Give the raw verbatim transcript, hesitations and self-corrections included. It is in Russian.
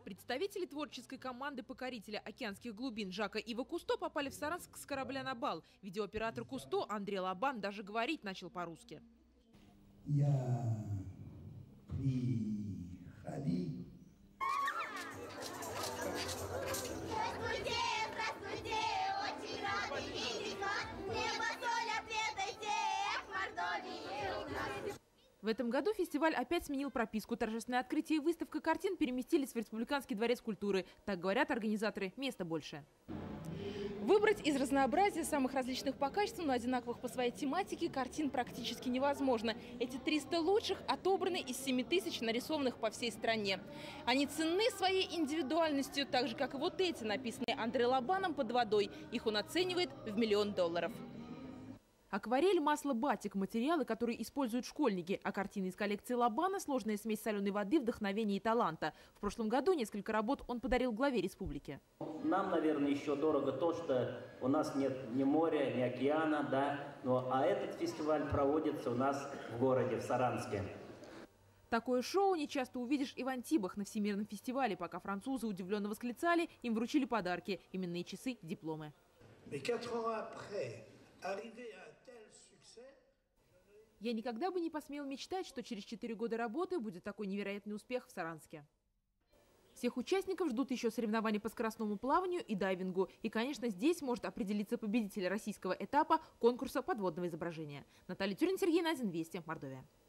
Представители творческой команды покорителя океанских глубин Жака Ива Кусто попали в Саранск с корабля на бал. Видеооператор Кусто Андрей Лабан даже говорить начал по-русски. Я приходи. Здравствуйте, здравствуйте, очень рады видеть вас. Небо, соль, ответайте, эх, Мордовии у нас. В этом году фестиваль опять сменил прописку. Торжественное открытие и выставка картин переместились в Республиканский дворец культуры. Так говорят организаторы, места больше. Выбрать из разнообразия самых различных по качеству, но одинаковых по своей тематике картин практически невозможно. Эти триста лучших отобраны из семи тысяч, нарисованных по всей стране. Они ценны своей индивидуальностью, так же, как и вот эти, написанные Андреем Лабаном «Под водой». Их он оценивает в миллион долларов. Акварель, масло, батик – материалы, которые используют школьники. А картины из коллекции Лабана – сложная смесь соленой воды, вдохновения и таланта. В прошлом году несколько работ он подарил главе республики. Нам, наверное, еще дорого то, что у нас нет ни моря, ни океана, да. Но, а этот фестиваль проводится у нас в городе, в Саранске. Такое шоу не часто увидишь и в Антибах на Всемирном фестивале. Пока французы удивленно восклицали, им вручили подарки – именные часы, дипломы. Я никогда бы не посмел мечтать, что через четыре года работы будет такой невероятный успех в Саранске. Всех участников ждут еще соревнования по скоростному плаванию и дайвингу. И, конечно, здесь может определиться победитель российского этапа конкурса подводного изображения. Наталья Тюрин, Сергей Назин, Вести, Мордовия.